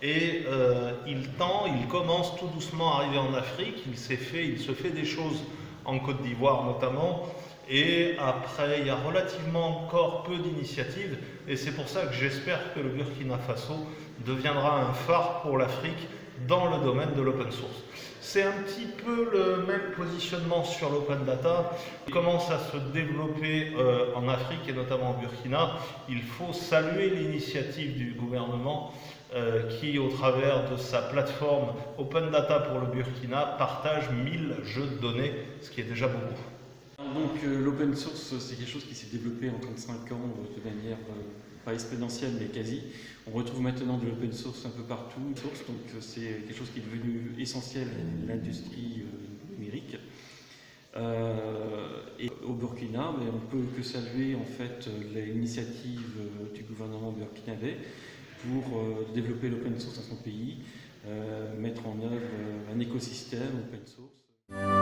et il commence tout doucement à arriver en Afrique. Il se fait des choses en Côte d'Ivoire notamment, et après il y a relativement encore peu d'initiatives, et c'est pour ça que j'espère que le Burkina Faso deviendra un phare pour l'Afrique dans le domaine de l'open source. C'est un petit peu le même positionnement sur l'open data. Il commence à se développer en Afrique et notamment au Burkina. Il faut saluer l'initiative du gouvernement qui, au travers de sa plateforme Open Data pour le Burkina, partage 1000 jeux de données, ce qui est déjà beaucoup. Donc l'open source, c'est quelque chose qui s'est développé en 35 ans de manière pas exponentielle mais quasi. On retrouve maintenant de l'open source un peu partout, donc c'est quelque chose qui est devenu essentiel à l'industrie numérique. Et au Burkina, mais on peut que saluer en fait l'initiative du gouvernement burkinabé pour développer l'open source dans son pays, mettre en œuvre un écosystème open source.